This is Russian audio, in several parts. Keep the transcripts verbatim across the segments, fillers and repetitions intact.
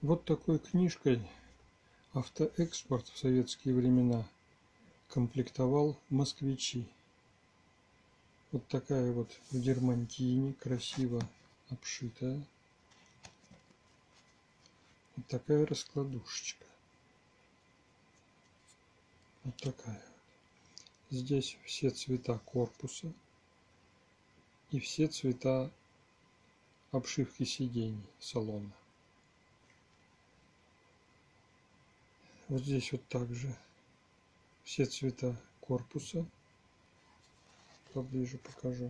Вот такой книжкой Автоэкспорт в советские времена комплектовал москвичи. Вот такая вот в дермантине, красиво обшитая. Вот такая раскладушечка. Вот такая. Здесь все цвета корпуса и все цвета обшивки сидений салона. Вот здесь вот также все цвета корпуса. Поближе покажу.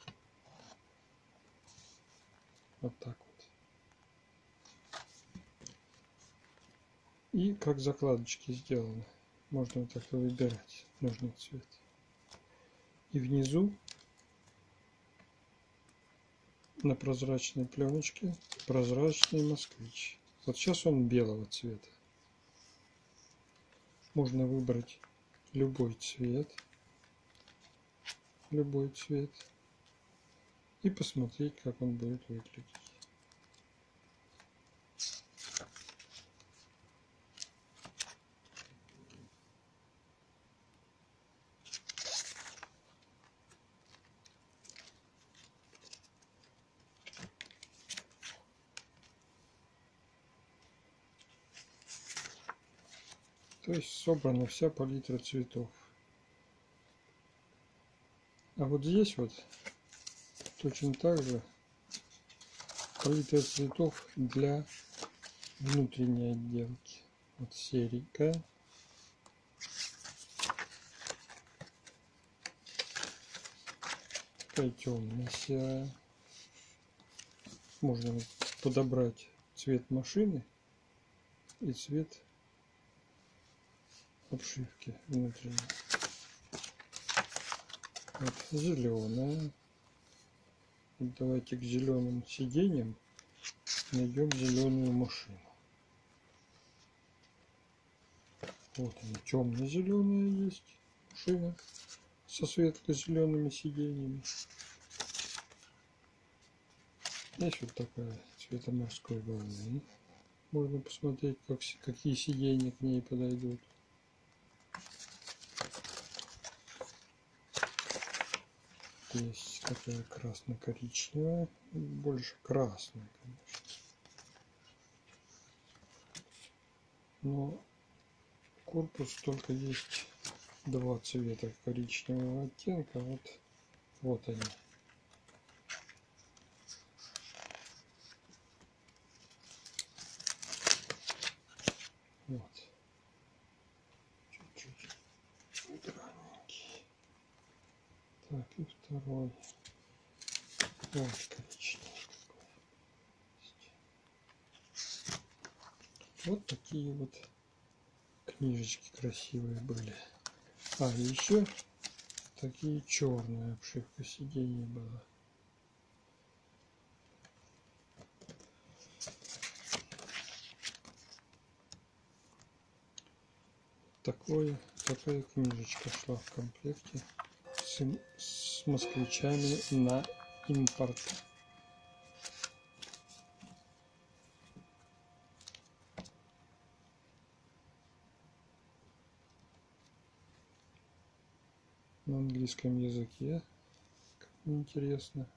Вот так вот. И как закладочки сделаны. Можно вот так выбирать нужный цвет. И внизу на прозрачной пленочке прозрачный москвич. Вот сейчас он белого цвета. Можно выбрать любой цвет. Любой цвет. И посмотреть, как он будет выглядеть. То есть собрана вся палитра цветов. А вот здесь вот точно так же палитра цветов для внутренней отделки. Вот серенькая. Такая темная серая. Можно подобрать цвет машины и цвет обшивки внутренней. Вот зеленая. Вот давайте к зеленым сиденьям найдем зеленую машину. Вот она, темно-зеленая есть машина со светло-зелеными сиденьями. Есть вот такая цвета морской волны. Можно посмотреть, как, какие сиденья к ней подойдут. Есть такая красно-коричневая, больше красная, конечно. Но корпус только есть два цвета коричневого оттенка. Вот, вот они. Вот. Чуть-чуть драненький. Так, и второй. Вот коричневый такой. Вот такие вот книжечки красивые были. А, еще такие черная обшивка сидений была. Такое, такая книжечка шла в комплекте с, с москвичами на импорт. На английском языке, как интересно.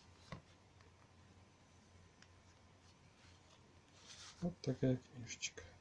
Вот такая книжечка.